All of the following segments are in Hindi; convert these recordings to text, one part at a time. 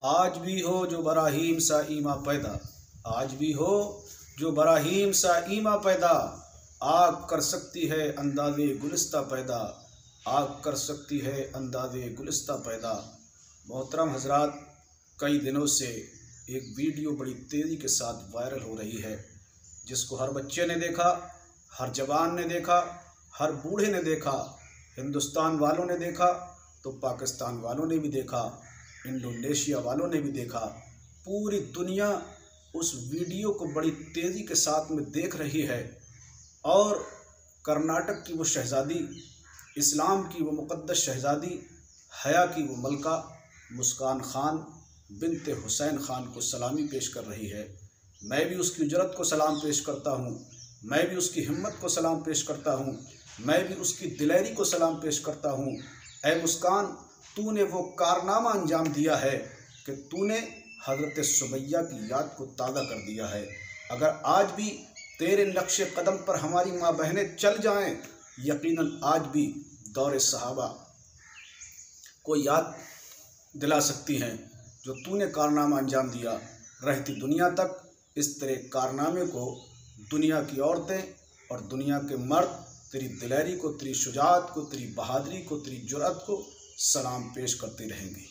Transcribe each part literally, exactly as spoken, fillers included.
आज भी हो जो बराहीम सा ईमा पैदा, आज भी हो जो बराहीम सा ईमा पैदा, आग कर सकती है अंदाज़े गुलिस्ता पैदा, आग कर सकती है अंदाज़े गुलिस्ता पैदा। मोहतरम हजरात, कई दिनों से एक वीडियो बड़ी तेज़ी के साथ वायरल हो रही है, जिसको हर बच्चे ने देखा, हर जवान ने देखा, हर बूढ़े ने देखा, हिंदुस्तान वालों ने देखा तो पाकिस्तान वालों ने भी देखा, इंडोनेशिया वालों ने भी देखा। पूरी दुनिया उस वीडियो को बड़ी तेज़ी के साथ में देख रही है। और कर्नाटक की वो शहज़ादी, इस्लाम की वो मुक़द्दस शहज़ादी, हया की वो मलका मुस्कान खान बिनते हुसैन खान को सलामी पेश कर रही है। मैं भी उसकी जुर्रत को सलाम पेश करता हूँ, मैं भी उसकी हिम्मत को सलाम पेश करता हूँ, मैं भी उसकी दिलेरी को सलाम पेश करता हूँ। ऐ मुस्कान, तूने वो कारनामा अंजाम दिया है कि तूने हज़रत सुमैया की याद को ताज़ा कर दिया है। अगर आज भी तेरे नक्शे कदम पर हमारी माँ बहनें चल जाएं, यकीनन आज भी दौरे सहाबा को याद दिला सकती हैं जो तूने कारनामा अंजाम दिया। रहती दुनिया तक इस तरह कारनामे को दुनिया की औरतें और दुनिया के मर्द तेरी दिलेरी को, तेरी शुजाअत को, तेरी बहादुरी को, तेरी जुर्रत को सलाम पेश करते रहेंगे।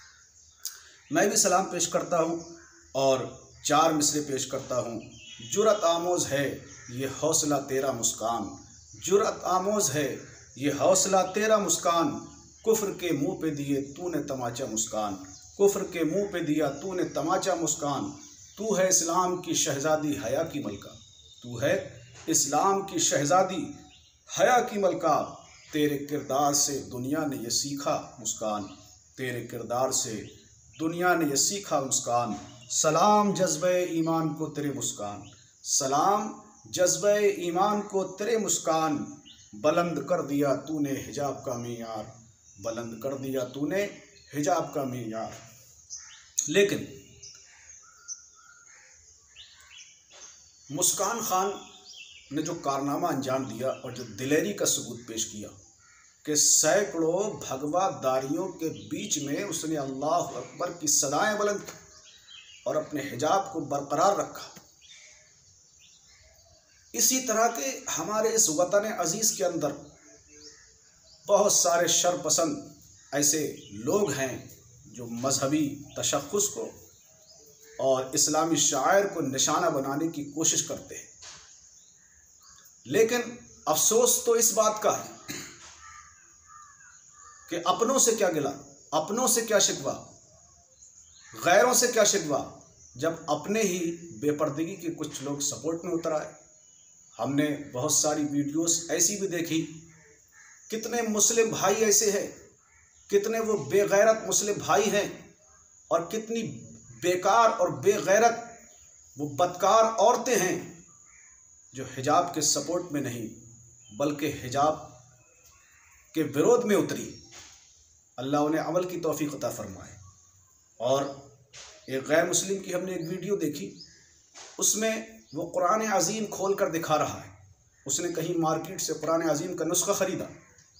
मैं भी सलाम पेश करता हूँ और चार मिसरे पेश करता हूँ। जुर्रत आमोज है ये हौसला तेरा मुस्कान, जुर्रत आमोज है ये हौसला तेरा मुस्कान, कुफ्र के मुंह पे दिए तूने तमाचा मुस्कान, कुफ्र के मुंह पे दिया तूने तमाचा मुस्कान। तू है इस्लाम की शहज़ादी हया की मलका, तू है इस्लाम की शहज़ादी हया की मलका, तेरे किरदार से दुनिया ने ये सीखा मुस्कान, तेरे किरदार से दुनिया ने ये सीखा मुस्कान। सलाम जज्बे ईमान को तेरे मुस्कान, सलाम जज्बे ईमान को तेरे मुस्कान, बुलंद कर दिया तूने हिजाब का मेयार, बुलंद कर दिया तूने हिजाब का मेयार। लेकिन मुस्कान खान ने जो कारनामा अंजाम दिया और जो दिलेरी का सबूत पेश किया कि सैकड़ों भगवादारियों के बीच में उसने अल्लाह अकबर की सदाएं बुलंद की और अपने हिजाब को बरकरार रखा। इसी तरह के हमारे इस वतन अजीज़ के अंदर बहुत सारे शरपसंद ऐसे लोग हैं जो मजहबी तशख़्ख़ुस को और इस्लामी शायर को निशाना बनाने की कोशिश करते हैं। लेकिन अफसोस तो इस बात का है कि अपनों से क्या गिला, अपनों से क्या शिकवा, गैरों से क्या शिकवा, जब अपने ही बेपर्दगी के कुछ लोग सपोर्ट में उतर आए। हमने बहुत सारी वीडियोस ऐसी भी देखी, कितने मुस्लिम भाई ऐसे हैं, कितने वो बेगैरत मुस्लिम भाई हैं और कितनी बेकार और बेगैरत वो बदकार औरतें हैं जो हिजाब के सपोर्ट में नहीं बल्कि हिजाब के विरोध में उतरी। अल्लाह उन्हें अमल की तौफीक अता फरमाए। और एक गैर मुस्लिम की हमने एक वीडियो देखी, उसमें वो कुरान अज़ीम खोल कर दिखा रहा है। उसने कहीं मार्केट से कुरान अज़ीम का नुस्खा ख़रीदा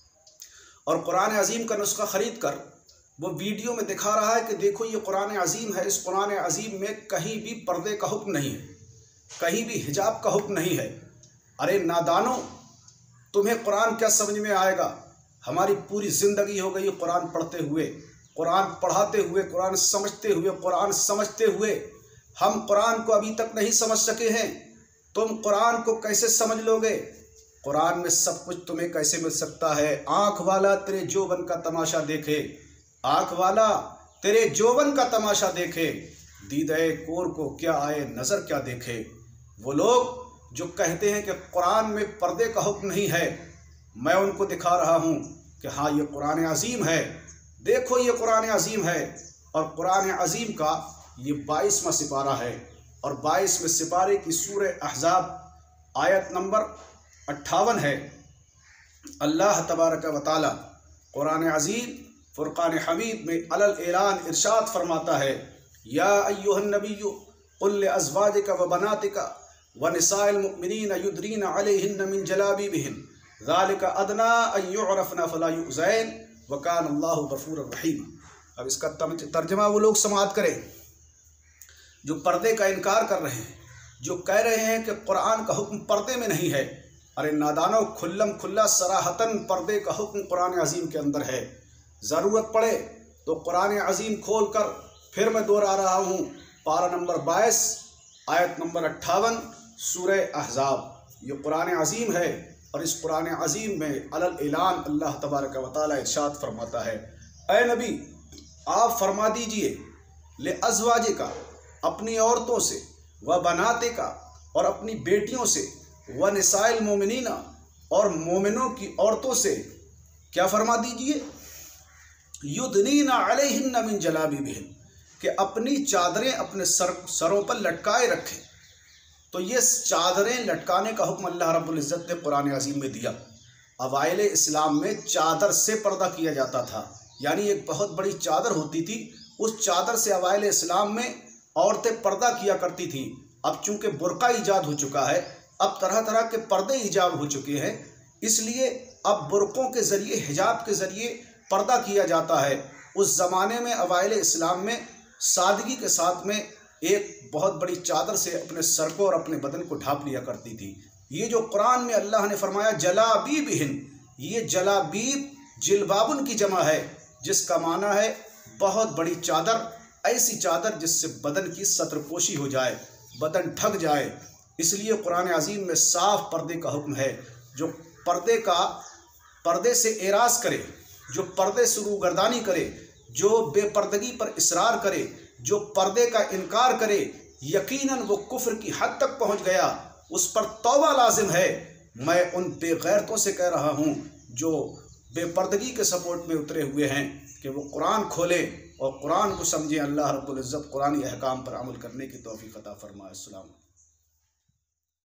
और कुरान अज़ीम का नुस्खा ख़रीद कर वो वीडियो में दिखा रहा है कि देखो ये कुरान अज़ीम है, इस कुरान अज़ीम में कहीं भी पर्दे का हुक्म नहीं है, कहीं भी हिजाब का हुक्म नहीं है। अरे नादानो, तुम्हें कुरान क्या समझ में आएगा? हमारी पूरी ज़िंदगी हो गई कुरान पढ़ते हुए, कुरान पढ़ाते हुए, कुरान समझते हुए, कुरान समझते हुए। हम कुरान को अभी तक नहीं समझ सके हैं, तुम कुरान को कैसे समझ लोगे? कुरान में सब कुछ तुम्हें कैसे मिल सकता है? आँख वाला तेरे जोबन का तमाशा देखे, आँख वाला तेरे जोबन का तमाशा देखे, दीदाए कोर को क्या आए नज़र क्या देखे। वो लोग जो कहते हैं कि कुरान में पर्दे का हुक्म नहीं है, मैं उनको दिखा रहा हूँ कि हाँ ये कुरान अज़ीम है, देखो ये कुरान अज़ीम है। और कुरान अज़ीम का ये बाईसवां सिपारा है और बाईसवें सिपारे की सूरह अहज़ाब आयत नंबर अट्ठावन है। अल्लाह तबारक व तआला कुरान अज़ीम फ़ुरक़ान हमीद में अलल ऐलान इरशाद फरमाता है, या अय्युहन नबिय्यु कुल लिअज़वाजिका व बनातिका व निसाइल मुमिनीन युदरीना अलैहिन्ना मिन जलाबिबिहिन ज़ालिका अदना अन युअरफ़ना फ़ला युज़ैन व कान अल्लाहु गफ़ूरर रहीम। अब इसका तर्जमा वो लोग समाअत करें जो पर्दे का इनकार कर रहे हैं, जो कह रहे हैं कि कुरान का हुक्म पर्दे में नहीं है। अरे नादानो, खुल्लम खुल्ला सराहतन पर्दे का हुक्म कुरान अजीम के अंदर है। ज़रूरत पड़े तो कुरान अजीम खोल कर फिर मैं दोहरा रहा हूँ, पारा नंबर बाईस आयत नंबर अट्ठावन सूरह अहज़ाब। ये कुरान अजीम है और इस कुरान अजीम में अलल ऐलान अल्लाह तबारक व तआला इरशाद फरमाता है, ऐ नबी आप फरमा दीजिए ले अज़वाजे का, अपनी औरतों से, व बनाते का, और अपनी बेटियों से, व निसाइल मोमिनीना, और मोमिनों की औरतों से क्या फरमा दीजिए, युदनीना अलैहिन्ना मिन जलाबिबिहिन, कि अपनी चादरें अपने सर सरों पर लटकाए रखें। तो ये चादरें लटकाने का हुक्म अल्लाह रब्बुल इज़्ज़त ने कुरान अज़ीम में दिया। अवाइल इस्लाम में चादर से पर्दा किया जाता था, यानी एक बहुत बड़ी चादर होती थी, उस चादर से अवाइल इस्लाम में औरतें पर्दा किया करती थी। अब चूंकि बुर्का ईजाद हो चुका है, अब तरह तरह के पर्दे ईजाद हो चुके हैं, इसलिए अब बुर्कों के ज़रिए, हिजाब के ज़रिए पर्दा किया जाता है। उस ज़माने में अवाइल इस्लाम में सादगी के साथ में एक बहुत बड़ी चादर से अपने सर को और अपने बदन को ढाँप लिया करती थी। ये जो कुरान में अल्लाह ने फरमाया जलाबीबिहिन, ये जलाबीब जिलबाबुन की जमा है, जिसका माना है बहुत बड़ी चादर, ऐसी चादर जिससे बदन की सत्रपोशी हो जाए, बदन ढक जाए। इसलिए कुरान अजीम में साफ पर्दे का हुक्म है। जो पर्दे का पर्दे से एराज़ करे, जो पर्दे से रूगर्दानी करे, जो बेपर्दगी पर इसरार करे, जो पर्दे का इनकार करे, यकीनन वो कुफ्र की हद तक पहुँच गया, उस पर तौबा लाजिम है। मैं उन बेगैरतों से कह रहा हूँ जो बेपर्दगी के सपोर्ट में उतरे हुए हैं कि वो कुरान खोलें और कुरान को समझें। अल्लाह रब्बुल इज़्ज़त कुरानी अहकाम पर अमल करने की तौफीक अता फरमाए। अस्सलाम।